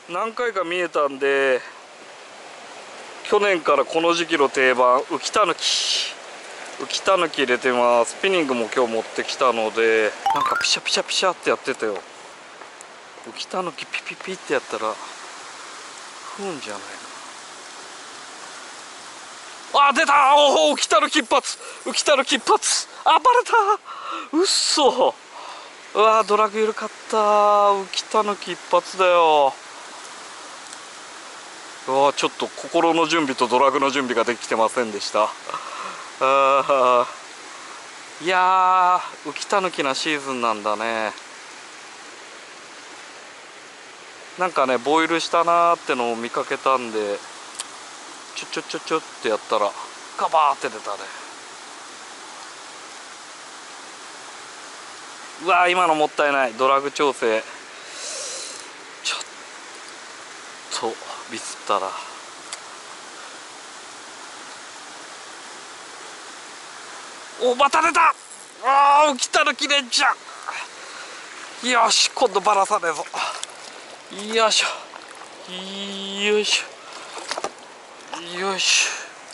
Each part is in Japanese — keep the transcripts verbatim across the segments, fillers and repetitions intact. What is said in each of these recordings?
何回か見えたんで、去年からこの時期の定番浮きたぬき浮きたぬき入れてます。スピニングも今日持ってきたので、なんかピシャピシャピシャってやってたよ。浮きたぬきピピピってやったら食うんじゃないの。あ、出た。おお、浮きたぬき一発、浮きたぬき一発。あ、バレた。うっそ。うわ、ドラグ緩かった。浮きたぬき一発だよ。うわ、ちょっと心の準備とドラグの準備ができてませんでした。あ、いやー、浮きたぬきなシーズンなんだね。なんかね、ボイルしたなーってのを見かけたんで、ちょちょちょちょってやったらガバーって出たね。うわー、今のもったいない。ドラグ調整ちょっとミスったら。お、また出た。あー、浮きたぬきレンチャン。よし、今度バラさねえぞ。よいしょよいしょよいし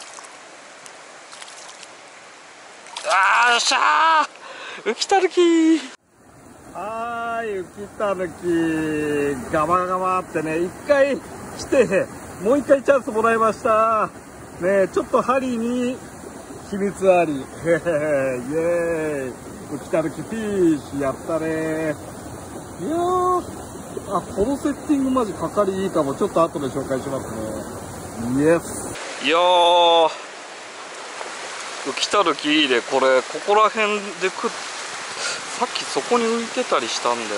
ょ。あー、よっしゃー、浮きたぬき。はーい、浮きたぬきガバガバってね、一回来てもう一回チャンスもらいましたね。ちょっと針に秘密あり。イエーイ、浮きたぬきフィッシュやったね。いやー、あ、このセッティングマジかかりいいかも。ちょっと後で紹介しますね。イエス。いやー、浮きたぬきいいね。これここら辺で食っさっきそこに浮いてたりしたんだよな。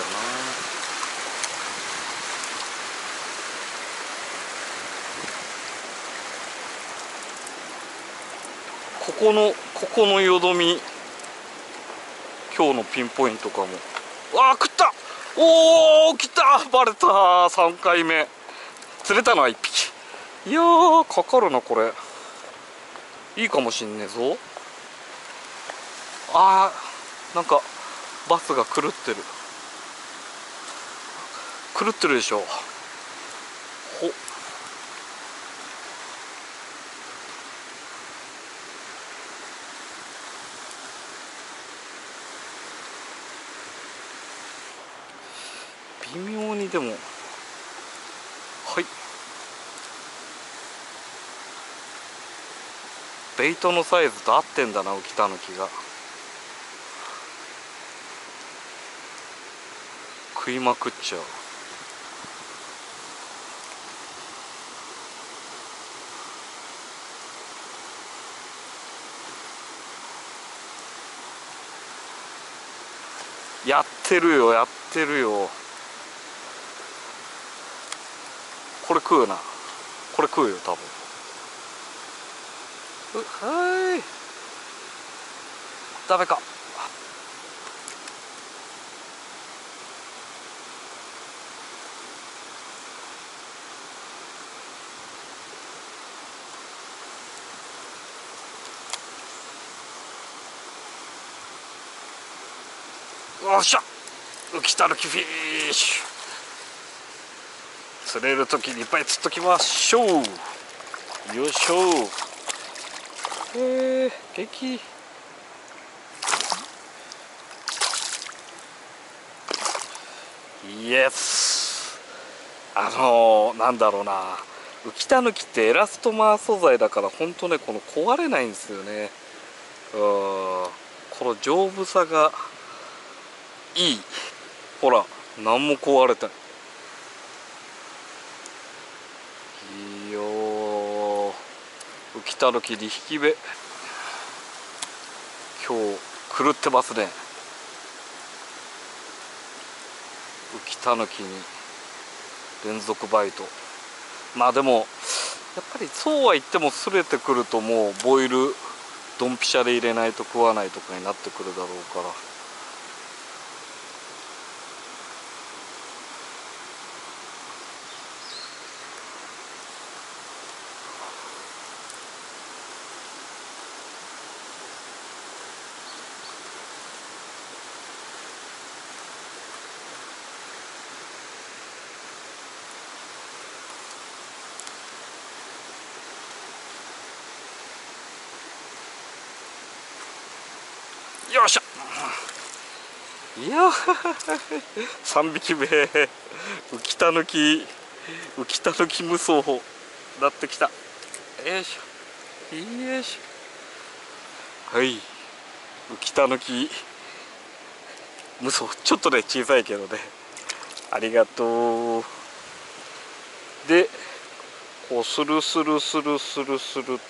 ここのここのよどみ、今日のピンポイントかも。あー、食った。おー、来た。バレた。さんかいめ釣れたのはいっぴき。いやー、かかるなこれ。いいかもしんねえぞ。あー、なんかバスが狂ってる狂ってるでしょ。ほっ、微妙にでも、はい、ベイトのサイズと合ってんだな、浮きたぬきが。食いまくっちゃう。やってるよやってるよ。これ食うな。これ食うよ多分。う、はい、ダメか。よっしゃ、浮きたぬきフィッシュ。釣れる時にいっぱい釣っときましょう。よいしょ。えー、元気。イエス。あのー、なんだろうな、浮きたぬきってエラストマー素材だから本当ね、この壊れないんですよね。うん、この丈夫さがいい。ほら、何も壊れてない。いいよー、浮きたぬきにひき目。今日狂ってますね。浮きたぬきに連続バイト。まあでもやっぱりそうは言っても、すれてくるともうボイルドンピシャで入れないと食わないとかになってくるだろうから。 よっしゃ。いやさんびきめ浮きたぬき浮きたぬき無双なってきた。よいしょよいしょ。はい、浮きたぬき無双、ちょっとね小さいけどね、ありがとう。でこうスルスルスルスルスルと、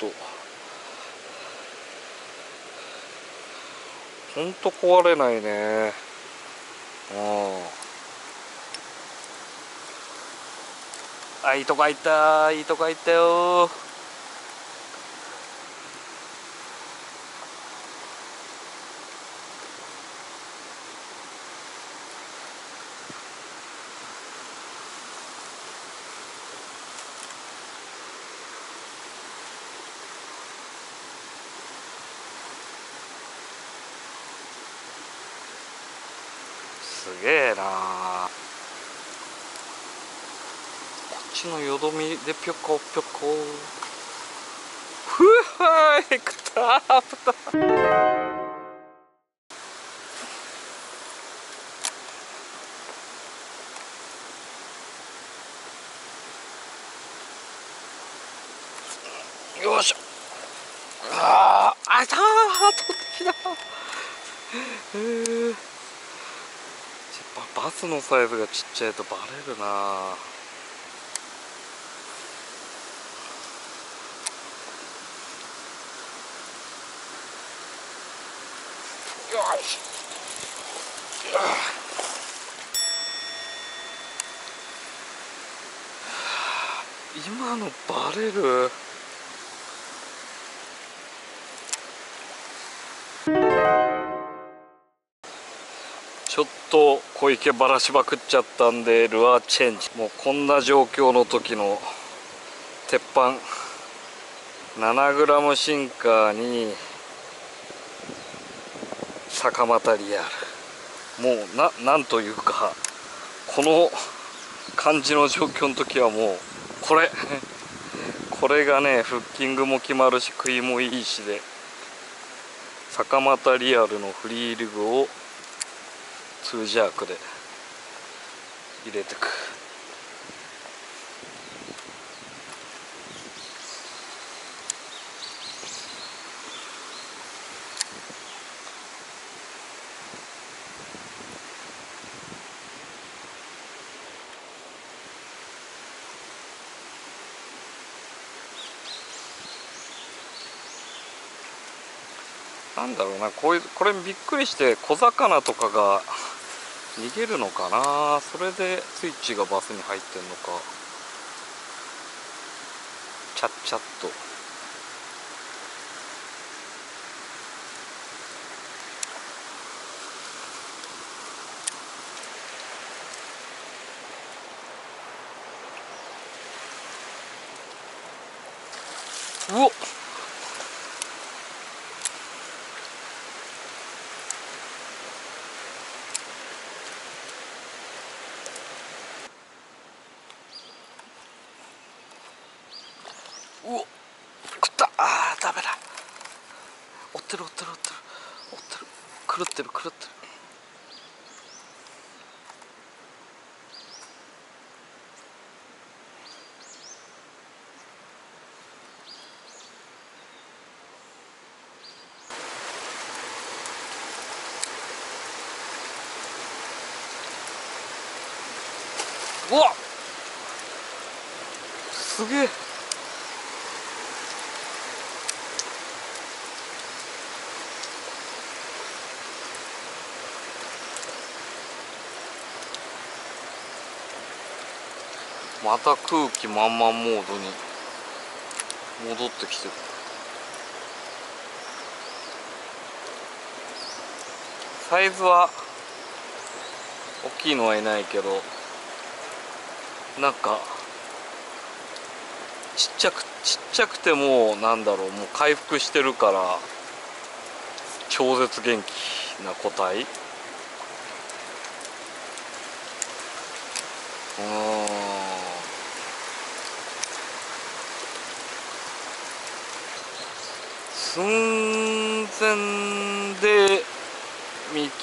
ほんと壊れないね。ああ、いいとこ入った、いいとこ入ったよ。すげえな。こっちのよどみでぴょこぴょこ。ふわーい、くたーぷた。よいしょ。あーあいたー、取ってきた。えー、バスのサイズがちっちゃいとバレるな。よし。今のバレる。ちょっと小池ばらしまくっちゃったんでルアーチェンジ。もうこんな状況の時の鉄板 ななグラム シンカーに坂又リアル、もうななんというか、この感じの状況の時はもうこれこれがね、フッキングも決まるし食いもいいしで、坂又リアルのフリーリグをツージャークで入れてく。なんだろうな、こういうこれびっくりして小魚とかが逃げるのかな。それでスイッチがバスに入ってんのか。チャッチャッと。うおっ、うおっ、食った。あーダメだ。追ってる追ってる追ってる追ってる、狂ってる狂ってる。うわっ、すげえ。また空気満々モードに戻ってきてる。サイズは大きいのはいないけど、なんかちっちゃくちっちゃくてもなんだろう、もう回復してるから超絶元気な個体。うん、寸前で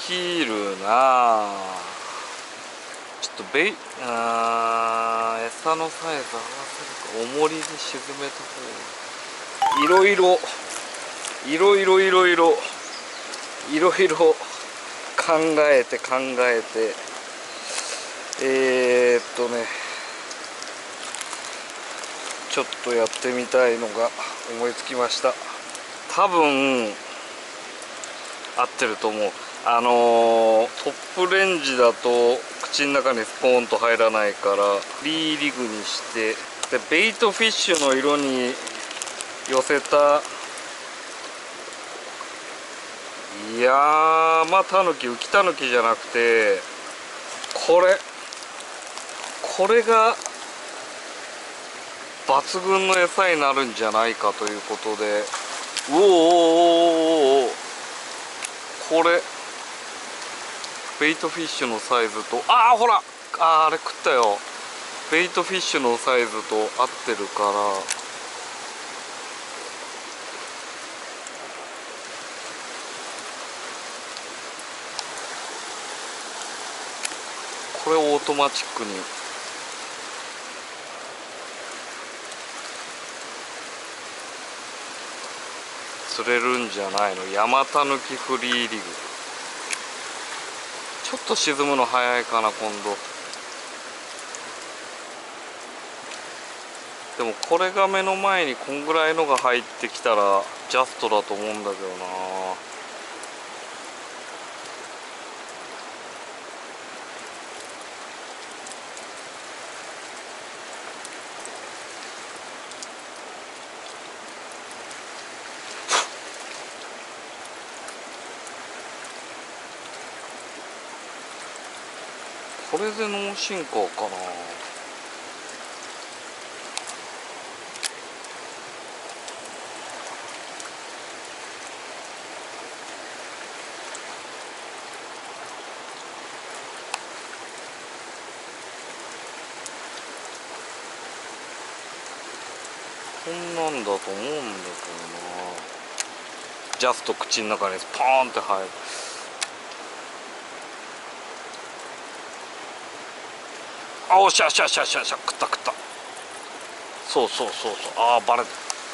きるな。ちょっとベイあー餌のサイズ合わせるか、重りで沈めた方がいろいろいろいろいろいろいろいろ考えて考えてえー、っとねちょっとやってみたいのが思いつきました。多分合ってると思う。あのー、トップレンジだと口の中にスポーンと入らないからフリーリグにして、でベイトフィッシュの色に寄せた山タヌキ、浮きタヌキじゃなくてこれこれが抜群の餌になるんじゃないかということで、うおーおーおーおーこれベイトフィッシュのサイズと、ああほらあーあれ食ったよ。ベイトフィッシュのサイズと合ってるから、これをオートマチックに釣れるんじゃないの。山タヌキフリーリグ、ちょっと沈むの早いかな今度。でもこれが目の前にこんぐらいのが入ってきたらジャストだと思うんだけどな。これで脳進化かな。こんなんだと思うんだけどな。ジャスト口の中にスポーンって入る。あ、おっしゃおっしゃおっしゃおっしゃおっしゃ、食った食った。そうそうそうそう、ああバレた。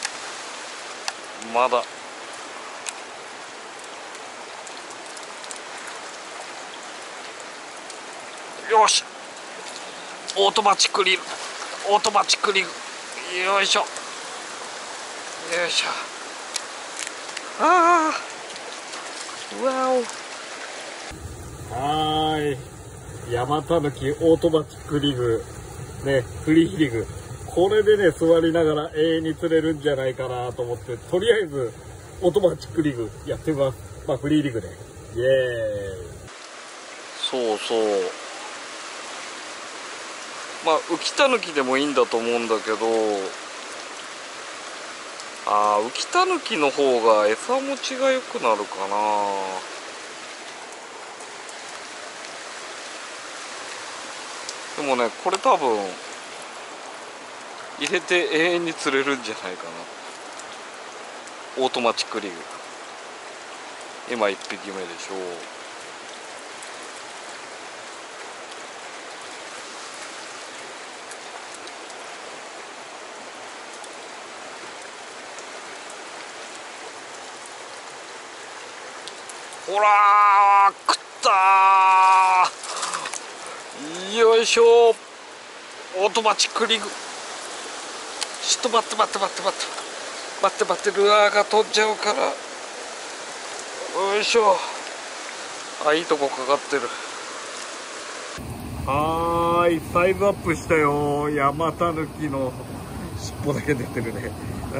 まだよし、オートマチックリーグ、オートマチックリーグ、よいしょよいしょ。ああうわお。はーい、山タヌキオートマチックリグね、フリーリグ、これでね座りながら永遠に釣れるんじゃないかなと思って、とりあえずオートマチックリグやってみます。まあフリーリグでイエーイ。そうそう、まあ浮きタヌキでもいいんだと思うんだけど、あー浮きタヌキの方が餌持ちが良くなるかな。でもねこれ多分入れて永遠に釣れるんじゃないかな。オートマチックリグ今いっぴきめでしょ。ほらー食ったー、よいしょ。オートマチックリグ、ちょっと待って待って待って待って待って待って、ルアーが飛んじゃうから。よいしょ。あ、いいとこかかってる。はーい、サイズアップしたよ。山タヌキの尻尾だけ出てるね。うん、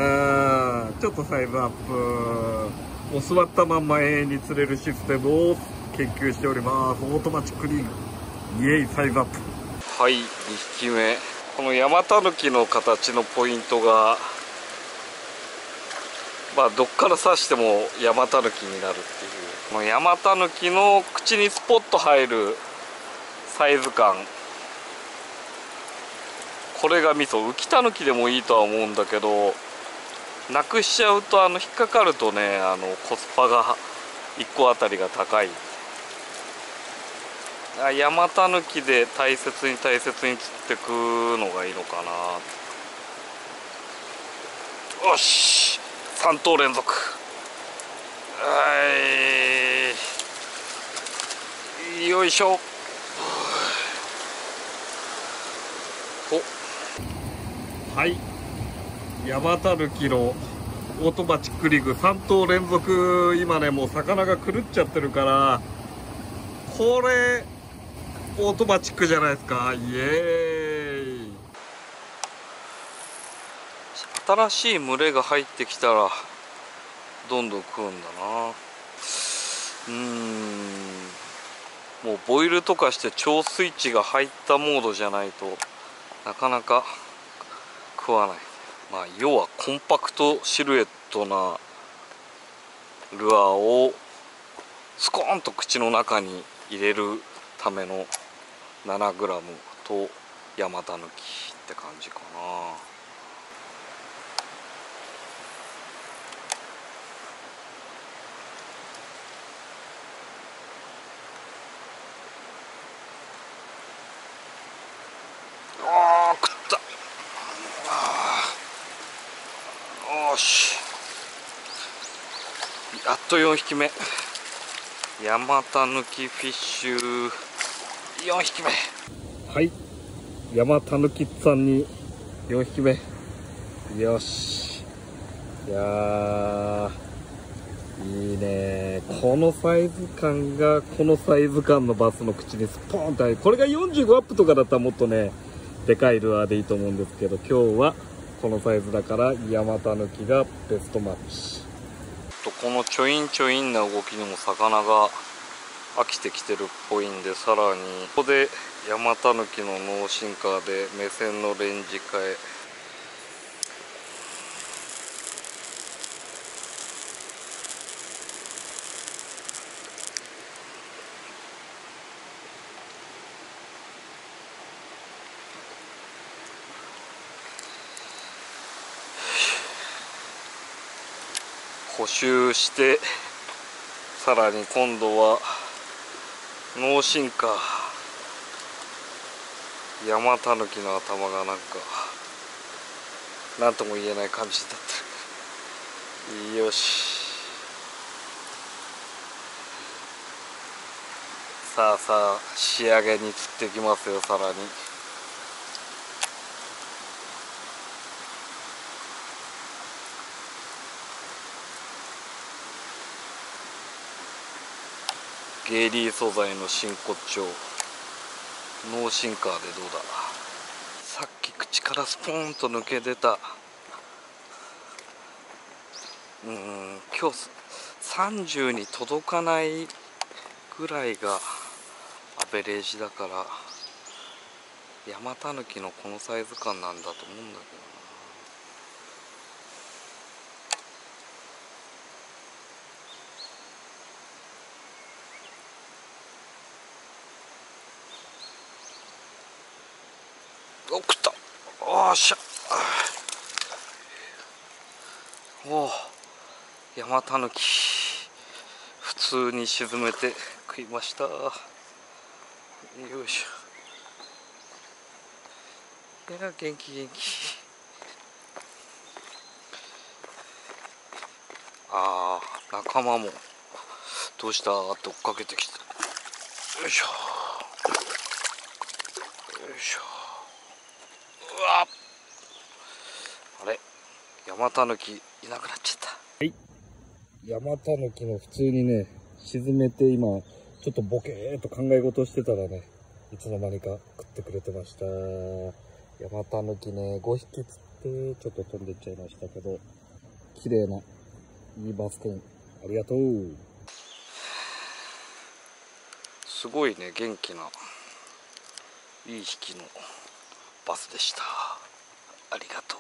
ちょっとサイズアップ。もう座ったまんま永遠に釣れるシステムを研究しております。オートマチックリーグイエイ、サイズアップ。はい、にひきめ。この山タヌキの形のポイントが、まあどっから刺しても山タヌキになるっていう、この山タヌキの口にスポッと入るサイズ感、これがミソ。浮きタヌキでもいいとは思うんだけど、なくしちゃうとあの引っかかるとね、あのコスパがいっこあたりが高い。 あ、ヤマタヌキで大切に大切に釣ってくのがいいのかな。よし、さん頭連続。はい、よいしょ。お、はい、ヤマタヌキのオートマチックリグさん頭連続。今ね、もう魚が狂っちゃってるから、これオートマチックじゃないですか。イエーイ。新しい群れが入ってきたらどんどん食うんだな。うーん、もうボイルとかして超スイッチが入ったモードじゃないとなかなか食わない。まあ要はコンパクトシルエットなルアーをスコーンと口の中に入れるための ななグラム とヤマタヌキって感じかな。あー、食った。よし、やっとよんひきめ。ヤマタヌキフィッシュよんひきめ。はい、ヤマタヌキさんによんひきめ。よし、いやー、いいね。このサイズ感がこのサイズ感のバスの口にスポーンと入る。これがよんじゅうごアップとかだったらもっとねでかいルアーでいいと思うんですけど、今日はこのサイズだからヤマタヌキがベストマッチ。とこのちょいんちょいんな動きにも魚が飽きてきてるっぽいんで、さらにここでヤマタヌキのノーシンカーで目線のレンジ変え。補修して、さらに今度はノーシンカー。ヤマタヌキの頭がなんか何とも言えない感じになってる。よし、さあさあ仕上げに釣っていきますよ。さらにゲイリー素材の真骨頂ノーシンカーでどうだ。さっき口からスポーンと抜け出た、うん、今日さんじゅうに届かないぐらいがアベレージだから、ヤマタヌキのこのサイズ感なんだと思うんだけどな。お、食った。おっしゃ。おお、ヤマタヌキ普通に沈めて食いました。よいしょ。いや、元気元気。ああ、仲間もどうしたって追っかけてきた。よいしょよいしょ。うわ、あれ、ヤマタヌキいなくなっちゃった。はい、ヤマタヌキの普通にね沈めて、今ちょっとボケーっと考え事してたらね、いつの間にか食ってくれてました。ヤマタヌキねごひき釣ってちょっと飛んでっちゃいましたけど、綺麗ないいバスくんありがとう。すごいね、元気ないい引きのバスでした。ありがとう。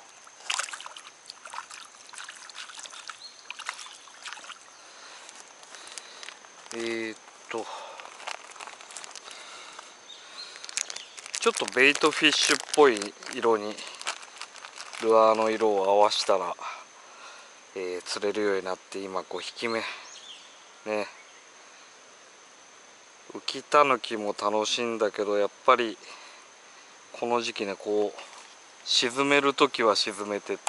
えーっとちょっとベイトフィッシュっぽい色にルアーの色を合わしたら、えー、釣れるようになって、今ごひきめね。 浮きたぬきも楽しいんだけど、やっぱりこの時期ね、こう沈める時は沈めて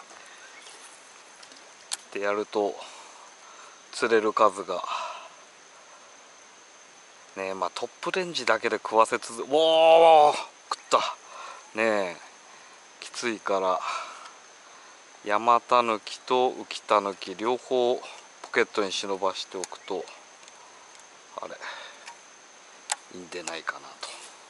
ってやると釣れる数がね、まあトップレンジだけで食わせつつ、おお食ったねえ、きついからヤマタヌキと浮きたぬき両方ポケットに忍ばしておくとあれいいんでないかなと。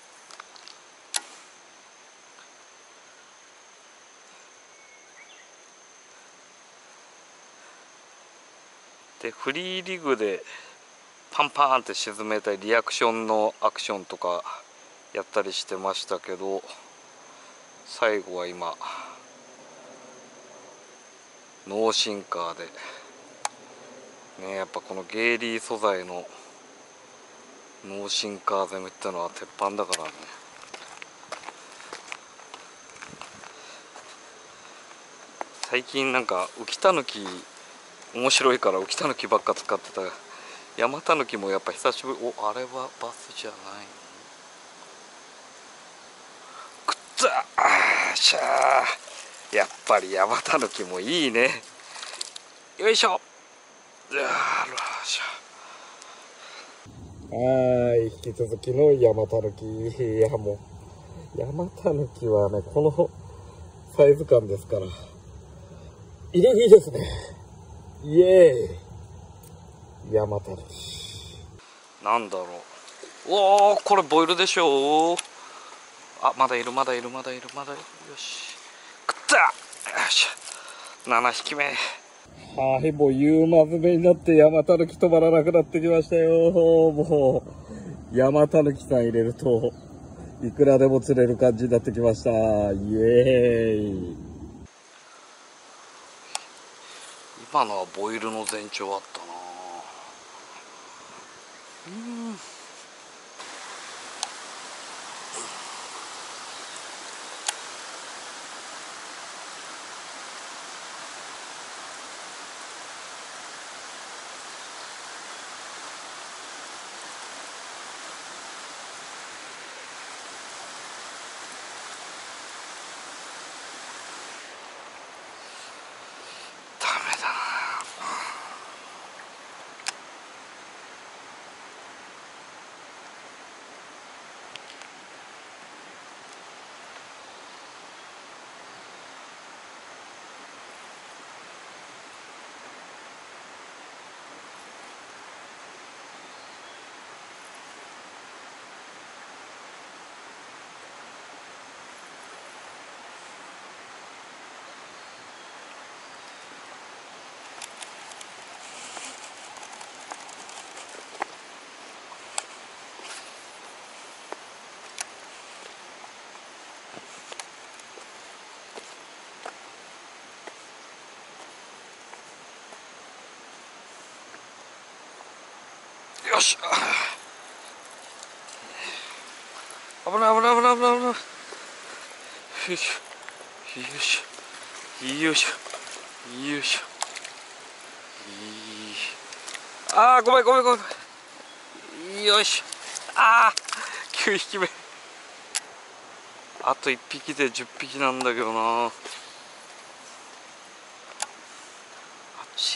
でフリーリグでパンパンって沈めたりリアクションのアクションとかやったりしてましたけど、最後は今ノーシンカーでね、やっぱこのゲイリー素材のノーシンカー攻めってのは鉄板だからね。最近なんか浮きたぬき面白いから浮きたぬきばっか使ってた。ヤマタヌキもやっぱ久しぶり。お、あれはバスじゃないの？くったあーしゃー、やっぱりヤマタヌキもいいね。よいしょ。よいしょ。はい、引き続きのヤマタヌキ。いやもうヤマタヌキはね、このサイズ感ですから入れ食いですね。イエーイヤマタヌキ。なんだろう。おお、これボイルでしょ。あ、まだいるまだいるまだいるまだいる。よし食った。よしななひきめ。はい、もう夕間詰めになってヤマタヌキ止まらなくなってきましたよ。もうヤマタヌキさん入れるといくらでも釣れる感じになってきました。イエーイ。今のはボイルの前兆あったな。うん、ダメだな。よし、危ない危ない危ない危ない危ない。よいしょよいしょよいしょよいしょ。あーごめんごめんごめん。よいしょ。ああきゅうひきめ。あといっぴきでじゅっぴきなんだけどな。あっち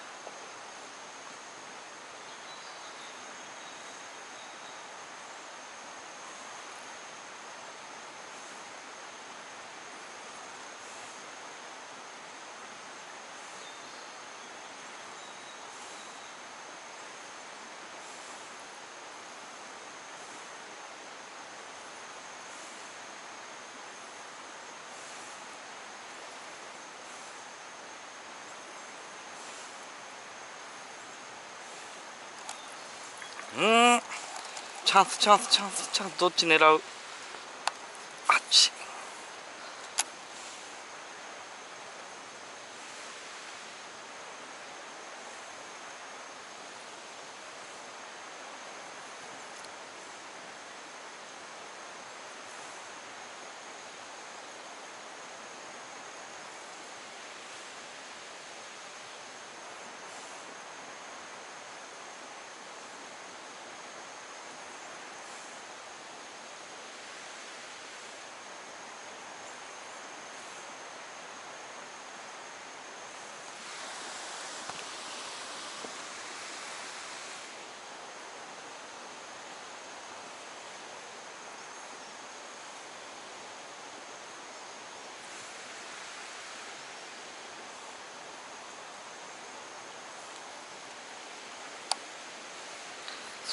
うん、チャンスチャンスチャンスチャンス。どっち狙う。あっち。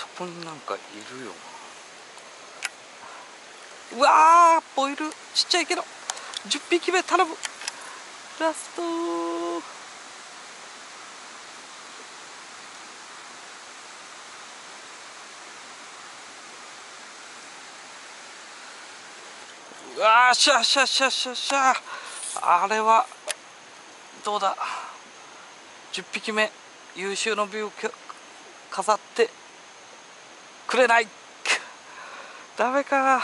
そこになんかいるよな。うわー、ボイルちっちゃいけどじゅっぴきめ頼む。ラストー。うわー、しゃしゃしゃしゃしゃ。あれはどうだ。じゅっぴきめ優秀の美を飾ってくれない。ダメか。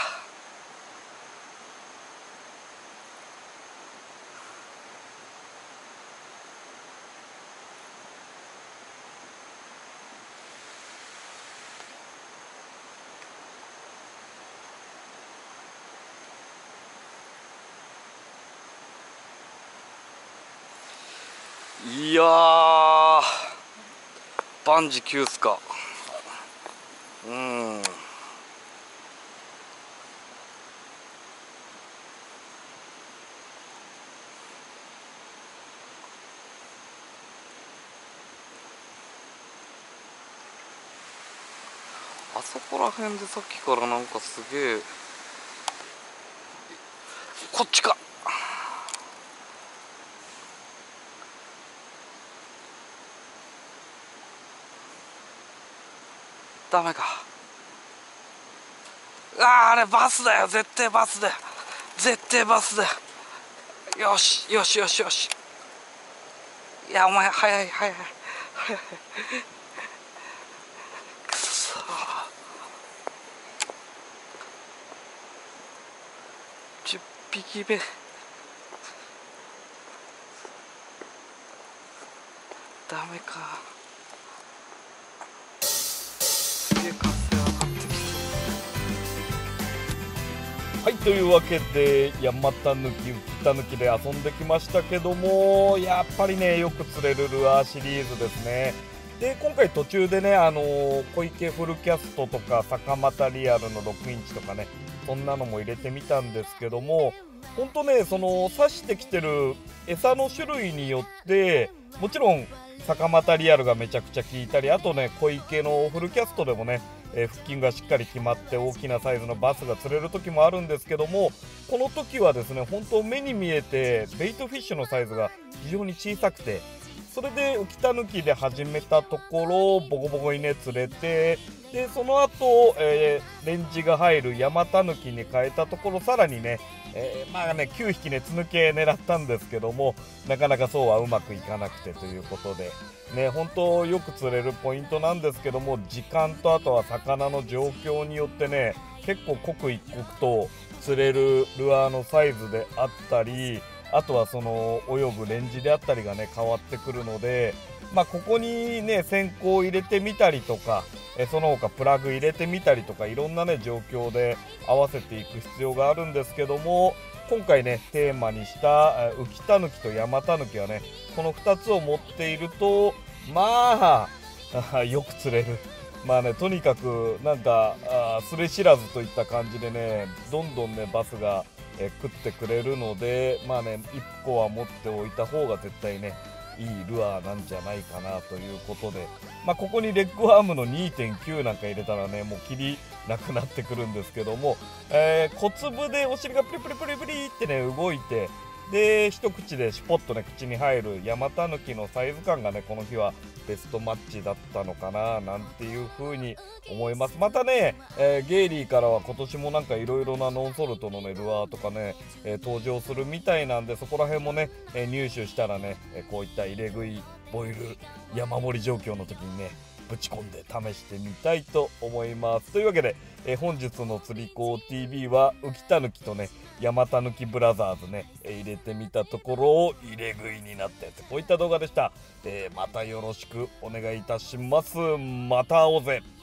いやー、万事休すか。うん。あそこら辺でさっきからなんかすげえ、こっちか。ダメか。ああ、あれバスだよ、絶対バスだよ、絶対バスだよ。よしよしよしよし。いや、お前早い早い早い。くそ、じゅっぴきめ。ダメか。すげえ活性上がってきそう。はい、というわけで山田抜き浮田抜きで遊んできましたけども、やっぱりねよく釣れるルアーシリーズですね。で今回途中でね、あのー、小池フルキャストとか坂又リアルのろくインチとかね、そんなのも入れてみたんですけども、ほんとね、その刺してきてる餌の種類によってもちろん坂又リアルがめちゃくちゃ効いたり、あとね小池のフルキャストでもね、えー、腹筋がしっかり決まって大きなサイズのバスが釣れる時もあるんですけども、この時はですね本当目に見えてベイトフィッシュのサイズが非常に小さくて、それで浮きた抜きで始めたところボコボコにね釣れて、でその後、えー、レンジが入る山田抜きに変えたところ、さらにね、えー、まあねきゅうひき熱抜け狙ったんですけども、なかなかそうはうまくいかなくてということでね、本当よく釣れるポイントなんですけども、時間とあとは魚の状況によってね結構刻一刻と釣れるルアーのサイズであったり、あとはその泳ぐレンジであったりがね変わってくるので、まあここにね線香を入れてみたりとか、えその他プラグ入れてみたりとか、いろんなね状況で合わせていく必要があるんですけども、今回ねテーマにした浮きた抜きと山田抜きはね、このふたつを持っているとまあよく釣れる。まあね、とにかくなんかあすれ知らずといった感じでね、どんどんねバスがえ食ってくれるので、まあねいっこは持っておいた方が絶対ねいいルアーなんじゃないかなということで、まあ、ここにレッグアームの にてんきゅう なんか入れたらねもう切りなくなってくるんですけども、えー、小粒でお尻がプリプリプリプリってね動いて、で一口でシュポッとね口に入る山田抜きのサイズ感がねこの日はベストマッチだったのかななんていう風に思います。またね、えー、ゲイリーからは今年もなんかいろいろなノンソルトのねルアーとかね、えー、登場するみたいなんで、そこら辺もね、えー、入手したらね、えー、こういった入れ食いボイル山盛り状況の時にねぶち込んで試してみたいと思います。というわけで、えー、本日の釣り子 ティービー は浮きた抜きとね山田抜きブラザーズね、えー、入れてみたところを入れ食いになったやつ、こういった動画でした。えー、またよろしくお願いいたします。また会おうぜ。